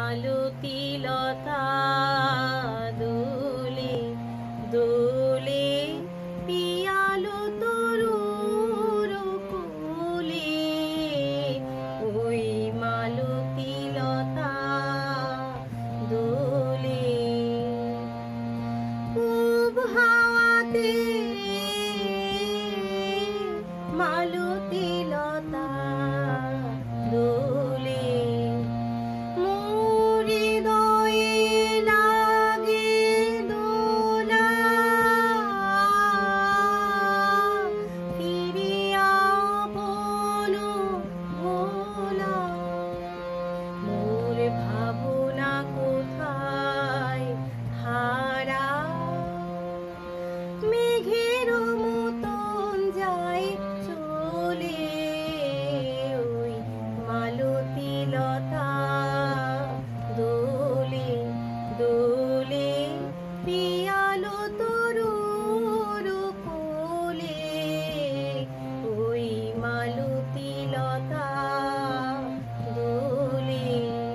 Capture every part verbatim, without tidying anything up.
মালতী লতা দোলে দোলে পিয়ালো তরুর কোলে। ওই মালতী লতা দোলে পূব হাওয়াতে মালতী লতা দোলে। মোর হৃদয়ে লাগে দোলা, ফিরিয়া বলো ভোলা। মোর ভাবনা কোথায় হারা, মেঘের মতন যায় চলে। ওই মালতী লতা দোলে দোলে পিয়ালো তরুর কোলে। ওই মালতী লতা দোলে।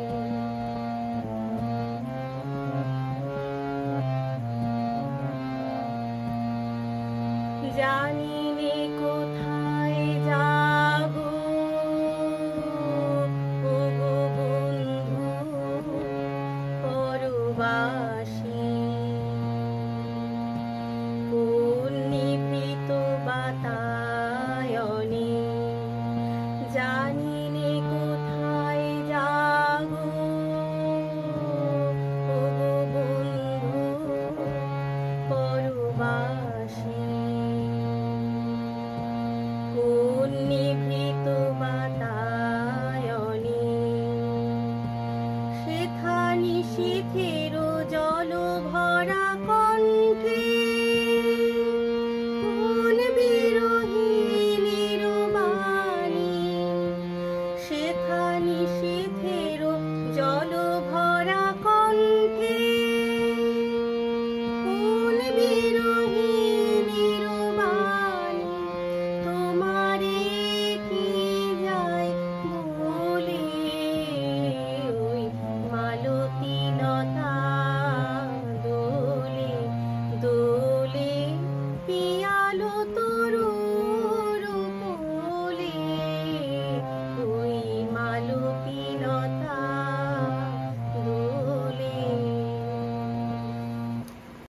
জানি নে কোথায় যাবো ওগো বন্ধু পরবাসী।